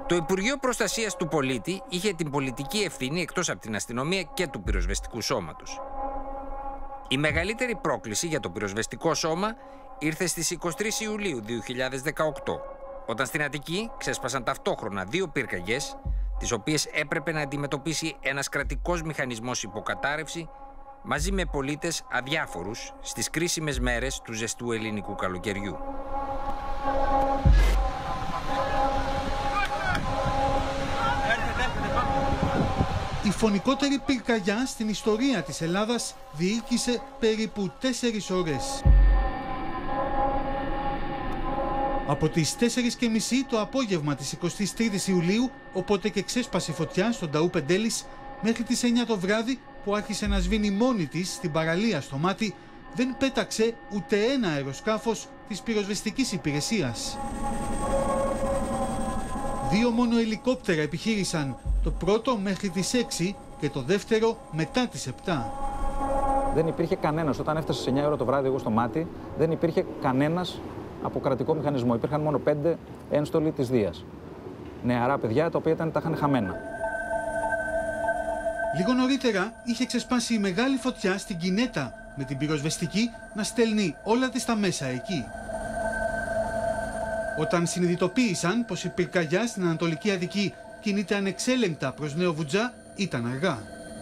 Το Υπουργείο Προστασίας του Πολίτη είχε την πολιτική ευθύνη εκτός από την αστυνομία και του πυροσβεστικού σώματος. Η μεγαλύτερη πρόκληση για το πυροσβεστικό σώμα ήρθε στις 23 Ιουλίου 2018, όταν στην Αττική ξέσπασαν ταυτόχρονα 2 πυρκαγιές, τις οποίες έπρεπε να αντιμετωπίσει ένας κρατικός μηχανισμός υποκατάρρευση μαζί με πολίτες αδιάφορους στις κρίσιμες μέρες του ζεστού ελληνικού καλοκαιριού. Η φωνικότερη πυρκαγιά στην ιστορία της Ελλάδας διήρκησε περίπου 4 ώρες. Από τις 4:30 το απόγευμα της 23ης Ιουλίου, οπότε και ξέσπασε φωτιά στον Ταού Πεντέλης, μέχρι τις 9 το βράδυ που άρχισε να σβήνει μόνη της στην παραλία στο Μάτι, δεν πέταξε ούτε ένα αεροσκάφος της πυροσβεστικής υπηρεσίας. 2 μόνο ελικόπτερα επιχείρησαν, το πρώτο μέχρι τις 6 και το δεύτερο μετά τις 7. Δεν υπήρχε κανένας. Όταν έφτασε σε 9 ώρα το βράδυ εγώ στο Μάτι, δεν υπήρχε κανένας από κρατικό μηχανισμό. Υπήρχαν μόνο 5 ένστολοι της Δίας. Νεαρά παιδιά τα οποία τα είχαν χαμένα. Λίγο νωρίτερα είχε ξεσπάσει η μεγάλη φωτιά στην Κινέτα, με την πυροσβεστική να στέλνει όλα της τα μέσα εκεί. Όταν συνειδητοποίησαν πως η πυρκαγιά στην Ανατολική Αττική κινείται ανεξέλεγκτα προς Νέο Βουτζά, ήταν αργά.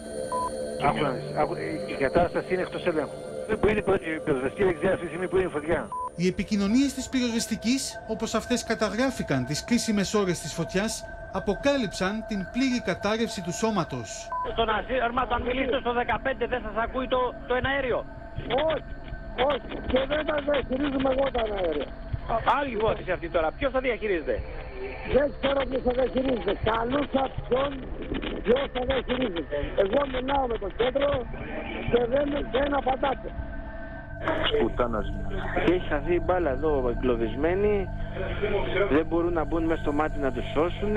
Η κατάσταση είναι εκτός ελέγχου. Που είναι η πυροσβεστική δεν ξέρει αυτή τη στιγμή που είναι η φωτιά. Οι επικοινωνίες της πυροσβεστικής, όπως αυτές καταγράφηκαν τις κρίσιμες ώρες της φωτιάς, αποκάλυψαν την πλήρη κατάρρευση του σώματος. Στον ασύρμα, όταν μιλήσετε στο 15, δεν σας ακούει το εναέριο? Όχι, και δεν τα διαχειρίζουμε εγώ τα αέρια. Άλλη υπόθεση αυτή τώρα. Ποιος θα διαχειρίζεται? Δεν ξέρω ποιος θα διαχειρίζεται. Καλούσα ποιος θα διαχειρίζεται. Εγώ μιλάω με το κέντρο και δεν απαντάτε. Πουτάνας. Και έχει χαθεί η μπάλα εδώ εγκλωβισμένη. Δεν μπορούν να μπουν μέσα στο Μάτι να τους σώσουν.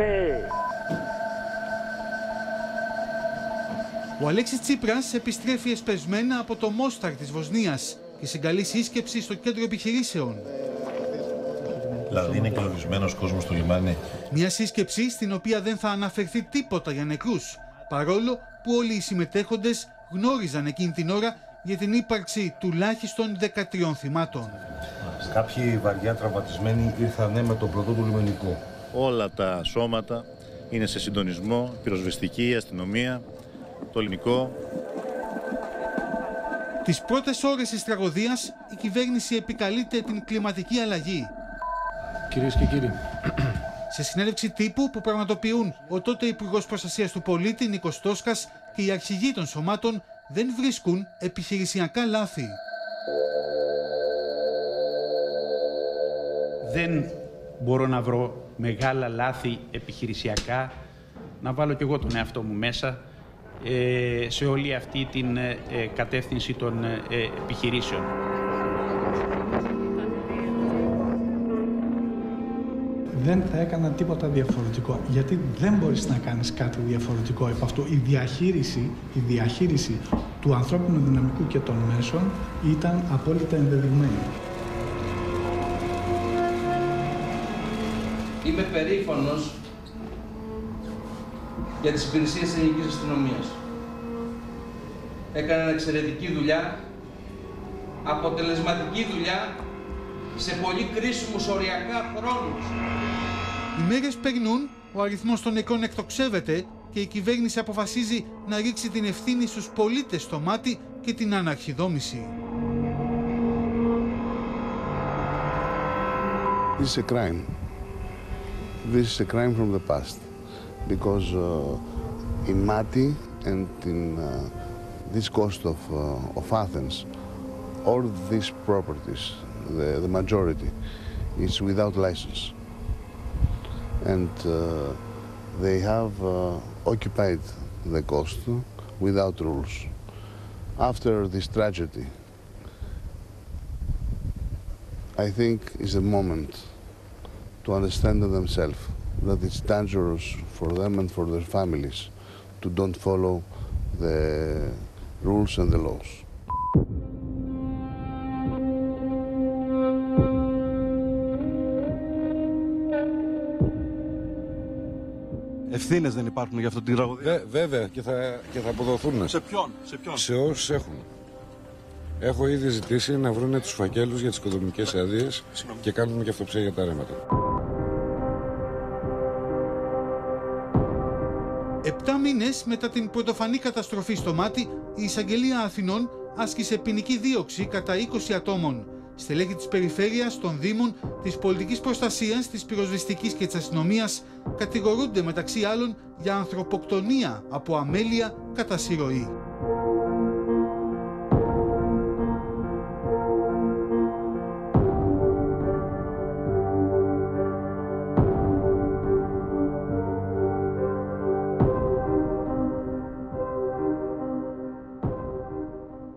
Ο Αλέξης Τσίπρας επιστρέφει εσπεσμένα από το Μόσταρ της Βοσνίας και συγκαλεί σύσκεψη στο κέντρο επιχειρήσεων. Δηλαδή είναι εγκλωβισμένος κόσμος στο λιμάνι. Μια σύσκεψη στην οποία δεν θα αναφερθεί τίποτα για νεκρούς, παρόλο που όλοι οι συμμετέχοντες γνώριζαν εκείνη την ώρα για την ύπαρξη τουλάχιστον 13 θυμάτων. Κάποιοι βαριά τραυματισμένοι ήρθαν με τον πρωτό του λιμενικού. Όλα τα σώματα είναι σε συντονισμό, πυροσβεστική, αστυνομία, το ελληνικό. Τις πρώτες ώρες της τραγωδίας η κυβέρνηση επικαλείται την κλιματική αλλαγή. Κυρίες και κύριοι, σε συνέντευξη τύπου που πραγματοποιούν ο τότε Υπουργός Προστασίας του Πολίτη Νίκος Τόσκας και οι αρχηγοί των σωμάτων, δεν βρίσκουν επιχειρησιακά λάθη. δεν μπορώ να βρω μεγάλα λάθη επιχειρησιακά, να βάλω κι εγώ τον εαυτό μου μέσα σε όλη αυτή την κατεύθυνση των επιχειρήσεων. Δεν θα έκανα τίποτα διαφορετικό, γιατί δεν μπορείς να κάνεις κάτι διαφορετικό από αυτό. Η διαχείριση του ανθρώπινου δυναμικού και των μέσων ήταν απόλυτα ενδεδειγμένη. Είμαι περήφανος για τις υπηρεσίες της ελληνικής αστυνομίας. Έκαναν εξαιρετική δουλειά, αποτελεσματική δουλειά, σε πολύ κρίσιμους οριακά χρόνους. Οι μέρες περνούν, ο αριθμός των νεκρών εκτοξεύεται και η κυβέρνηση αποφασίζει να ρίξει την ευθύνη στους πολίτες στο μάτι και την αναρχιδόμηση. This is a crime. This is a crime from the past. Because in Mati and in this coast of Athens, all these properties, the majority, is without license. And they have occupied the coast without rules. After this tragedy, I think is a moment to understand themselves that it's dangerous for them and for their families to don't follow the rules and the laws. ευθύνες δεν υπάρχουν για αυτή την τραγωδία? Βέβαια και θα αποδοθούν. Σε ποιον? Σε όσους έχουν. Έχω ήδη ζητήσει να βρούνε τους φακέλους για τις οικοδομικές άδειες και κάνουμε και αυτοψία για τα ρέματα. 7 μήνες μετά την πρωτοφανή καταστροφή στο Μάτι, η Εισαγγελία Αθηνών άσκησε ποινική δίωξη κατά 20 ατόμων. Στελέχη της περιφέρειας, των Δήμων, της πολιτικής προστασίας, της πυροσβεστικής και της αστυνομίας κατηγορούνται μεταξύ άλλων για ανθρωποκτονία από αμέλεια κατά συρροή.